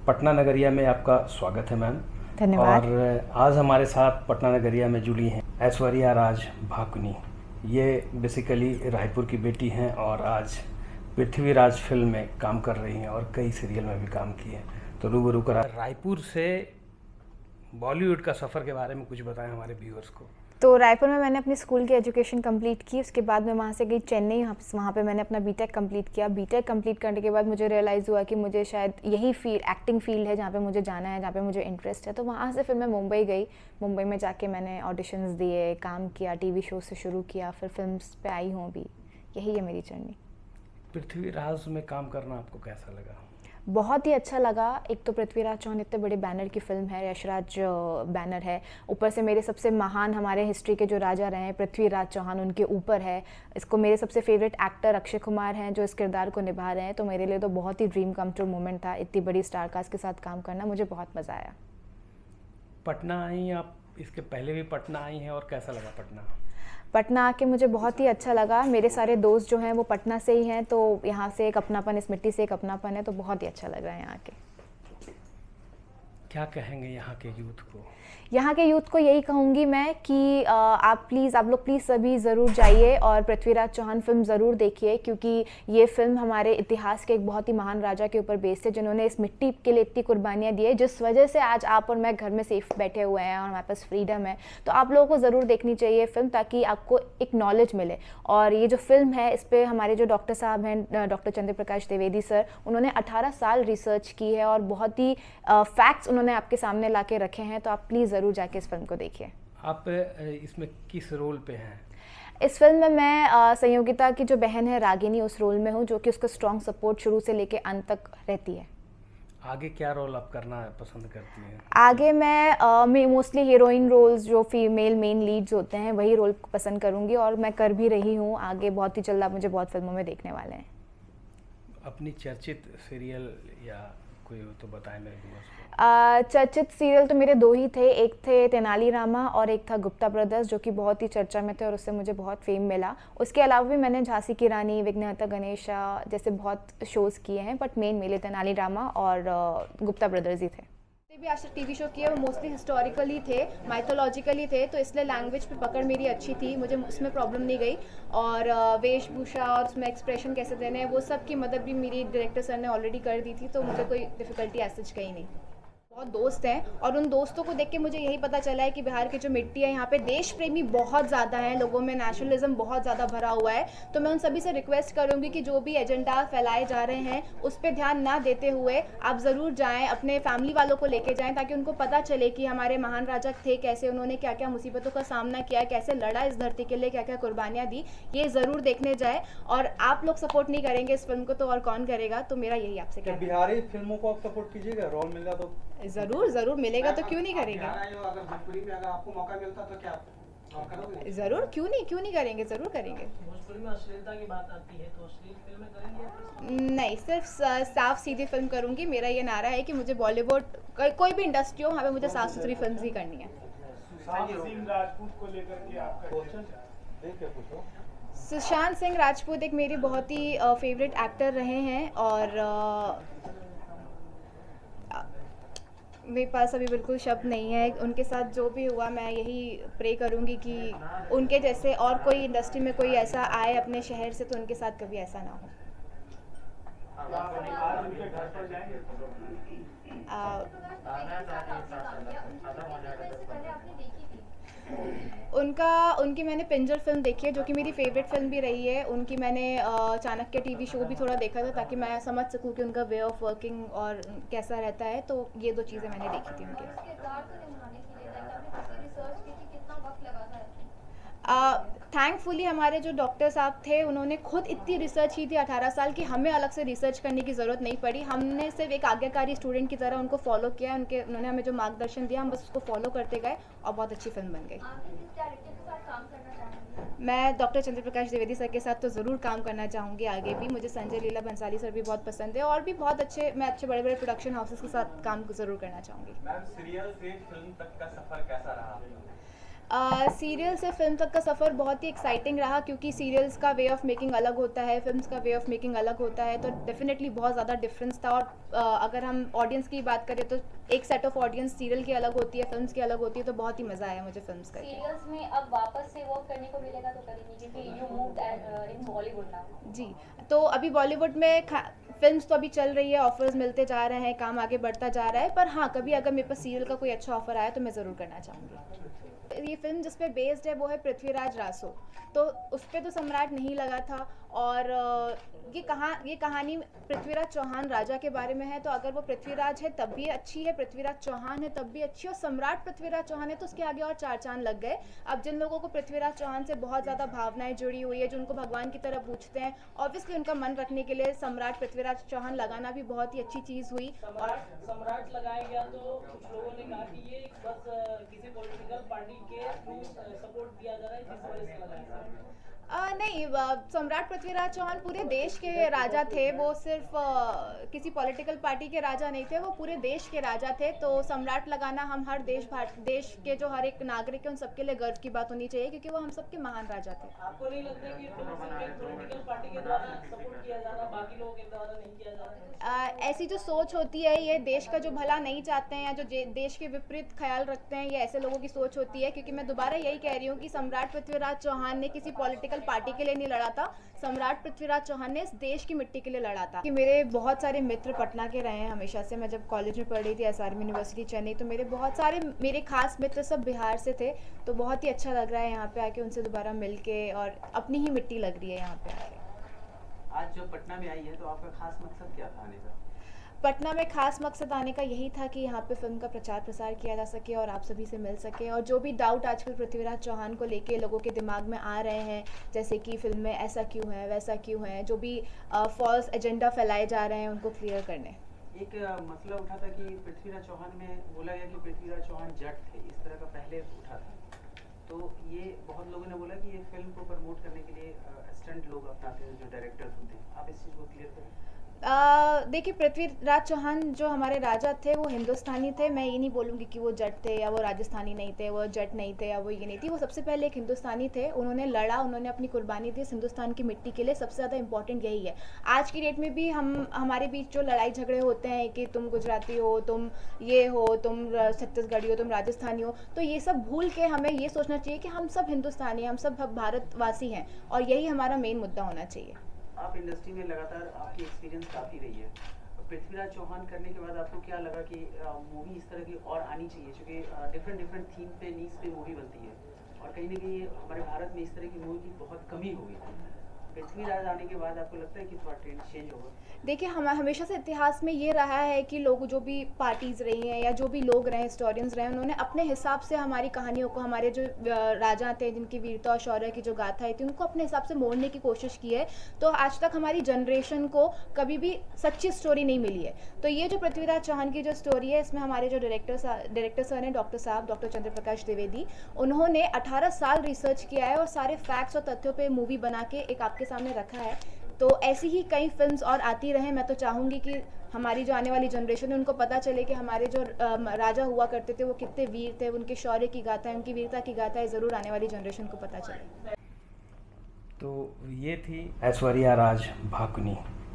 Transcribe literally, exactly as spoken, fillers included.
पटना नगरिया में आपका स्वागत है मैम। धन्यवाद। और आज हमारे साथ पटना नगरिया में जुड़ी हैं ऐश्वर्या राज भाकुनी। ये बेसिकली रायपुर की बेटी हैं और आज पृथ्वीराज फिल्म में काम कर रही हैं और कई सीरियल में भी काम किए हैं। तो रूबरू करा रायपुर से बॉलीवुड का सफ़र के बारे में कुछ बताएं हमारे व्यूअर्स को। तो रायपुर में मैंने अपनी स्कूल की एजुकेशन कंप्लीट की। उसके बाद मैं वहाँ से गई चेन्नई, वहाँ पे मैंने अपना बीटेक कंप्लीट किया। बीटेक कंप्लीट करने के बाद मुझे रियलाइज़ हुआ कि मुझे शायद यही फील्ड, एक्टिंग फील्ड है जहाँ पे मुझे जाना है, जहाँ पे मुझे इंटरेस्ट है। तो वहाँ से फिर मैं मुंबई गई। मुंबई में जाके मैंने ऑडिशंस दिए, काम किया, टीवी शो से शुरू किया, फिर फिल्म्स पे आई हूँ अभी। यही है मेरी जर्नी। पृथ्वीराज में काम करना आपको कैसा लगा? बहुत ही अच्छा लगा। एक तो पृथ्वीराज चौहान इतने बड़े बैनर की फ़िल्म है, यशराज बैनर है, ऊपर से मेरे सबसे महान हमारे हिस्ट्री के जो राजा रहे हैं पृथ्वीराज चौहान, उनके ऊपर है। इसको मेरे सबसे फेवरेट एक्टर अक्षय कुमार हैं जो इस किरदार को निभा रहे हैं। तो मेरे लिए तो बहुत ही ड्रीम कम ट्रू मोमेंट था इतनी बड़ी स्टार कास्ट के साथ काम करना। मुझे बहुत मज़ा आया। पटना आई आप, इसके पहले भी पटना आई हैं और कैसा लगा पटना? पटना आके मुझे बहुत ही अच्छा लगा। मेरे सारे दोस्त जो हैं वो पटना से ही हैं, तो यहाँ से एक अपनापन, इस मिट्टी से एक अपनापन है, तो बहुत ही अच्छा लग रहा है यहाँ आके। क्या कहेंगे यहाँ के यूथ को? यहाँ के यूथ को यही कहूँगी मैं कि आप प्लीज़, आप लोग प्लीज़ सभी ज़रूर जाइए और पृथ्वीराज चौहान फिल्म ज़रूर देखिए, क्योंकि ये फिल्म हमारे इतिहास के एक बहुत ही महान राजा के ऊपर बेस्ड है जिन्होंने इस मिट्टी के लिए इतनी कुर्बानियाँ दी है, जिस वजह से आज आप और मैं घर में सेफ बैठे हुए हैं और हमारे पास फ्रीडम है। तो आप लोगों को ज़रूर देखनी चाहिए फिल्म, ताकि आपको एक नॉलेज मिले। और ये जो फिल्म है इस पर हमारे जो डॉक्टर साहब हैं, डॉक्टर चंद्र प्रकाश द्विवेदी सर, उन्होंने अठारह साल रिसर्च की है और बहुत ही फैक्ट्स उन्होंने आपके सामने ला के रखे हैं। तो आप प्लीज़ ज़रूर जाके इस फिल्म को देखिए। आप इसमें किस रोल पे हैं? इस फिल्म में मैं संयोगिता की जो बहन है रागिनी, उस रोल में हूँ, जो कि उसका स्ट्रॉन्ग सपोर्ट शुरू से लेके अंत तक रहती है। आगे क्या रोल आप करना पसंद करती हैं? आगे मैं मोस्टली हीरोइन रोल्स, जो फीमेल मेन लीड्स होते हैं, वही रोल पसंद करूँगी और मैं कर भी रही हूँ। आगे बहुत ही जल्द आप मुझे बहुत फिल्मों में देखने वाले हैं। अपनी चर्चित सीरियल या कोई हो तो बताएं मेरे व्यूअर्स को। चर्चित सीरियल तो मेरे दो ही थे, एक थे तेनालीरामा और एक था गुप्ता ब्रदर्स, जो कि बहुत ही चर्चा में थे और उससे मुझे बहुत फेम मिला। उसके अलावा भी मैंने झांसी की रानी, विघ्नहर्ता गणेशा जैसे बहुत शोज़ किए हैं, बट मेन मेरे तेनालीरामा और गुप्ता ब्रदर्स ही थे। भी आज तक टीवी शो किए वो मोस्टली हिस्टोरिकली थे, माइथोलॉजिकली थे, तो इसलिए लैंग्वेज पे पकड़ मेरी अच्छी थी, मुझे उसमें प्रॉब्लम नहीं गई। और वेशभूषा और उसमें एक्सप्रेशन कैसे देने हैं वो सब की मदद भी मेरी डायरेक्टर सर ने ऑलरेडी कर दी थी, तो मुझे कोई डिफ़िकल्टी ऐसा कहीं नहीं। बहुत दोस्त हैं और उन दोस्तों को देख के मुझे यही पता चला है कि बिहार की जो मिट्टी है, यहाँ पे देश प्रेमी बहुत ज़्यादा है, लोगों में नेशनलिज्म बहुत ज़्यादा भरा हुआ है। तो मैं उन सभी से रिक्वेस्ट करूँगी कि जो भी एजेंडा फैलाए जा रहे हैं उस पर ध्यान ना देते हुए आप ज़रूर जाएं, अपने फैमिली वालों को लेके जाएं, ताकि उनको पता चले कि हमारे महान राजा थे कैसे, उन्होंने क्या क्या मुसीबतों का सामना किया, कैसे लड़ा इस धरती के लिए, क्या क्या कुर्बानियाँ दी। ये ज़रूर देखने जाए। और आप लोग सपोर्ट नहीं करेंगे इस फिल्म को तो और कौन करेगा? तो मेरा यही आपसे कहना है। बिहारी फिल्मों को आप सपोर्ट कीजिएगा, रोल मिल जाए तो ज़रूर ज़रूर मिलेगा, तो क्यों नहीं करेंगे? अगर भोजपुरी में अगर आपको मौका मिलता तो क्या आप करोगे? ज़रूर, क्यों नहीं क्यों नहीं करेंगे, ज़रूर करेंगे। भोजपुरी में अश्लीलता की बात आती है तो अश्लील फिल्में करेंगे? नहीं, सिर्फ साफ सीधी फिल्म करूँगी। मेरा ये नारा है कि मुझे बॉलीवुड को, कोई भी इंडस्ट्री हो, वहाँ पे मुझे साफ सुथरी फिल्म ही करनी है। सुशांत सिंह राजपूत को लेकर के आपका सुशांत सिंह राजपूत एक मेरी बहुत ही फेवरेट एक्टर रहे हैं और uh, मेरे पास अभी बिल्कुल शब्द नहीं है। उनके साथ जो भी हुआ, मैं यही प्रे करूंगी कि उनके जैसे और कोई इंडस्ट्री में कोई ऐसा आए अपने शहर से, तो उनके साथ कभी ऐसा ना हो। आ, उनका उनकी मैंने पिंजर फिल्म देखी है, जो कि मेरी फेवरेट फिल्म भी रही है। उनकी मैंने चाणक्य टीवी शो भी थोड़ा देखा था, ताकि मैं समझ सकूं कि उनका वे ऑफ वर्किंग और कैसा रहता है। तो ये दो चीज़ें मैंने देखी थी उनके। थैंकफुली uh, हमारे जो डॉक्टर साहब थे उन्होंने खुद इतनी रिसर्च की थी अठारह साल की, हमें अलग से रिसर्च करने की ज़रूरत नहीं पड़ी। हमने सिर्फ एक आज्ञाकारी स्टूडेंट की तरह उनको फॉलो किया, उनके उन्होंने हमें जो मार्गदर्शन दिया हम बस उसको फॉलो करते गए और बहुत अच्छी फिल्म बन गई। मैं डॉक्टर चंद्र प्रकाश द्विवेदी सर के साथ तो ज़रूर काम करना चाहूँगी आगे भी। मुझे संजय लीला भंसाली सर भी बहुत पसंद है और भी बहुत अच्छे, मैं अच्छे बड़े बड़े प्रोडक्शन हाउसेस के साथ काम ज़रूर करना चाहूँगी। मैम, सीरियल से फिल्म तक का सफ़र कैसा रहा? सीरियल से फिल्म तक का सफ़र बहुत ही एक्साइटिंग रहा, क्योंकि सीरियल्स का वे ऑफ मेकिंग अलग होता है, फिल्म्स का वे ऑफ मेकिंग अलग होता है, तो डेफिनेटली बहुत ज़्यादा डिफरेंस था। और uh, अगर हम ऑडियंस की बात करें तो एक सेट ऑफ ऑडियंस सीरियल की अलग होती है, फिल्म्स की अलग होती है, तो बहुत ही मज़ा आया मुझे फिल्म्स करके। सीरियल्स में अब वापस से वर्क करने को मिलेगा तो करेंगे, क्योंकि you moved in Bollywood now. जी, तो अभी बॉलीवुड में फिल्म्स तो अभी चल रही है, ऑफर्स मिलते जा रहे हैं, काम आगे बढ़ता जा रहा है, पर हाँ, कभी अगर मेरे पास सीरियल का कोई अच्छा ऑफर आया तो मैं ज़रूर करना चाहूँगी। ये फिल्म जिस पे बेस्ड है वो है पृथ्वीराज रासो, तो उस पर तो सम्राट नहीं लगा था, और ये कहा ये कहानी पृथ्वीराज चौहान राजा के बारे में है, तो अगर वो पृथ्वीराज है तब भी अच्छी है, पृथ्वीराज चौहान है तब भी अच्छी, और सम्राट पृथ्वीराज चौहान है तो उसके आगे और चार चांद लग गए। अब जिन लोगों को पृथ्वीराज चौहान से बहुत ज़्यादा भावनाएं जुड़ी हुई है, जो उनको भगवान की तरह पूछते हैं, ऑब्वियसली उनका मन रखने के लिए सम्राट पृथ्वीराज चौहान लगाना भी बहुत ही अच्छी चीज़ हुई। सम्राट सम्राट लगाया गया तो कुछ लोगों ने कहा कि ये बस अ, किसी पॉलिटिकल पार्टी के थ्रू सपोर्ट दिया जा रहा है, जिस वजह से लगाया। आ, नहीं, सम्राट पृथ्वीराज चौहान पूरे देश के राजा थे, वो सिर्फ आ, किसी पॉलिटिकल पार्टी के राजा नहीं थे, वो पूरे देश के राजा थे। तो सम्राट लगाना हम हर देश देश के जो हर एक नागरिक है उन सबके लिए गर्व की बात होनी चाहिए, क्योंकि वो हम सबके महान राजा थे। आपको नहीं लगता कि फिल्म सिर्फ एक पॉलिटिकल पार्टी के द्वारा सपोर्ट किया जा रहा, बाकी लोगों के द्वारा नहीं किया जा रहा? आ, ऐसी जो सोच होती है, ये देश का जो भला नहीं चाहते हैं या जो देश के विपरीत ख्याल रखते हैं, ये ऐसे लोगों की सोच होती है। क्योंकि मैं दोबारा यही कह रही हूँ कि सम्राट पृथ्वीराज चौहान ने किसी पॉलिटिकल पार्टी के लिए नहीं लड़ा था, सम्राट पृथ्वीराज चौहान ने इस देश की मिट्टी के लिए लड़ा था। कि मेरे बहुत सारे मित्र पटना के रहे हैं हमेशा से। मैं जब कॉलेज में पढ़ रही थी S R M university Chennai, तो मेरे बहुत सारे मेरे खास मित्र सब बिहार से थे, तो बहुत ही अच्छा लग रहा है यहाँ पे आके उनसे दोबारा मिल के, और अपनी ही मिट्टी लग रही है यहाँ पे आके। आज जो पटना में आई है तो आपका खास मकसद क्या था आने का? पटना में खास मकसद आने का यही था कि यहाँ पे फिल्म का प्रचार प्रसार किया जा सके और आप सभी से मिल सके, और जो भी डाउट आजकल पृथ्वीराज चौहान को लेके लोगों के दिमाग में आ रहे हैं, जैसे कि फिल्म में ऐसा क्यों है, वैसा क्यों है, जो भी फॉल्स एजेंडा फैलाए जा रहे हैं उनको क्लियर करने। एक आ, मसला उठा था कि पृथ्वीराज चौहान में बोला गया कि पृथ्वीराज चौहान जट थे, इस तरह का पहले उठा था, तो ये बहुत लोगों ने बोला कि ये फिल्म को प्रमोट करने के लिए असिस्टेंट लोग अपनाते हैं, जो डायरेक्टर्स होते हैं। आप इस चीज़ को क्लियर करें। देखिए, पृथ्वीराज चौहान जो हमारे राजा थे वो हिंदुस्तानी थे। मैं ये नहीं बोलूँगी कि वो जट थे या वो राजस्थानी नहीं थे, वो जट नहीं थे या वो ये नहीं थी, वो सबसे पहले एक हिंदुस्तानी थे। उन्होंने लड़ा, उन्होंने अपनी कुर्बानी दी हिंदुस्तान की मिट्टी के लिए। सबसे ज़्यादा इंपॉर्टेंट यही है। आज की डेट में भी हम हमारे बीच जो लड़ाई झगड़े होते हैं कि तुम गुजराती हो, तुम ये हो, तुम छत्तीसगढ़ी हो, तुम राजस्थानी हो, तो ये सब भूल के हमें ये सोचना चाहिए कि हम सब हिंदुस्तानी हैं, हम सब भारतवासी हैं, और यही हमारा मेन मुद्दा होना चाहिए। आप इंडस्ट्री में लगातार आपकी एक्सपीरियंस काफ़ी रही है, पृथ्वीराज चौहान करने के बाद आपको क्या लगा कि मूवी इस तरह की और आनी चाहिए, क्योंकि डिफरेंट डिफरेंट थीम पे नीच पे मूवी बनती है, और कहीं ना कहीं हमारे भारत में इस तरह की मूवी की बहुत कमी हो गई। पृथ्वीराज आने के बाद आपको लगता है कि थोड़ा ट्रेंड चेंज होगा? देखिए, हम हमेशा से इतिहास में ये रहा है कि लोग जो भी पार्टीज़ रही हैं या जो भी लोग रहे, हिस्टोरियंस रहे, उन्होंने अपने हिसाब से हमारी कहानियों को, हमारे जो राजा थे जिनकी वीरता और शौर्य की जो गाथाएं थी, उनको अपने हिसाब से मोड़ने की कोशिश की है। तो आज तक हमारी जनरेशन को कभी भी सच्ची स्टोरी नहीं मिली है। तो ये जो पृथ्वीराज चौहान की जो स्टोरी है, इसमें हमारे जो डायरेक्टर डायरेक्टर सर हैं, डॉक्टर साहब डॉक्टर चंद्र प्रकाश द्विवेदी, उन्होंने अठारह साल रिसर्च किया है और सारे फैक्ट्स और तथ्यों पर मूवी बना के एक आपके सामने रखा है। तो ऐसी ही कई फिल्म्स और आती रहें। मैं तो चाहूँगी कि हमारी जो आने वाली जनरेशन है उनको पता चले कि हमारे जो राजा हुआ करते थे वो कितने वीर थे, उनके शौर्य की गाथाएं, उनकी वीरता की गाथाएं ज़रूर आने वाली जनरेशन को पता चले। तो ये थी ऐश्वर्या राज भाकुनी।